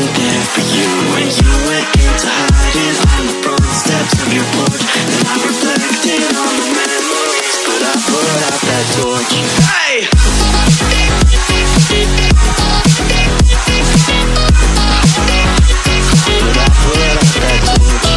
wasn't there for you when you went into hiding on the front steps of your porch. Then I reflected on the memories, but I put out that torch. Hey! But I put out that torch.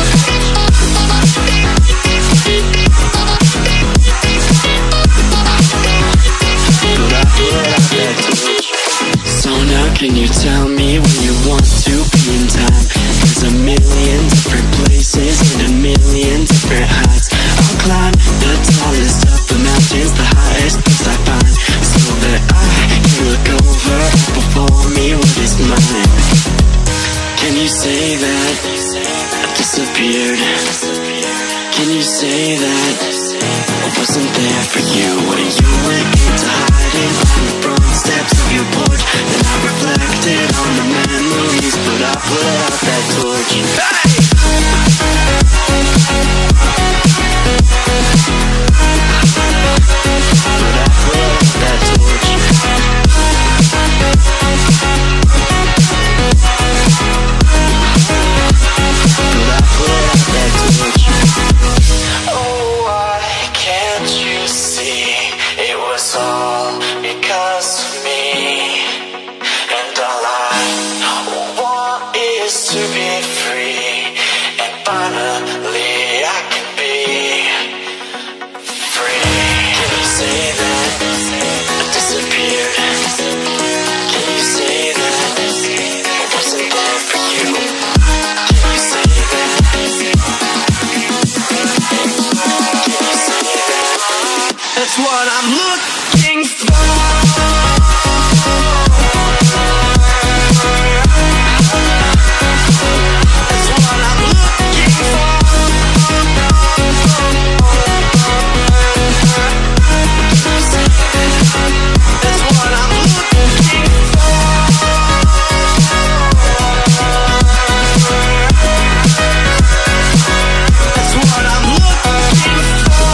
But I put out that torch. So now can you tell me when you want to be in time? There's a million different places and a million different heights. I'll climb the tallest of the mountains, the highest place I find, so that I can look over before me what is mine. Can you say that I disappeared? Can you say that I wasn't there for you when you went into hiding on the front steps of your porch? Then I reflected on the memories, but I put out that torch. Hey! But I put out that torch. But I put out that torch. Oh, why can't you see it was all because of me? And all I want is to be free, and finally I can be free. Can you say that I disappeared? Can you say that I wasn't there for you? Can you say that? Can you say that? That's what I'm looking for. That's what I'm looking for. That's what I'm looking for. That's what I'm looking for.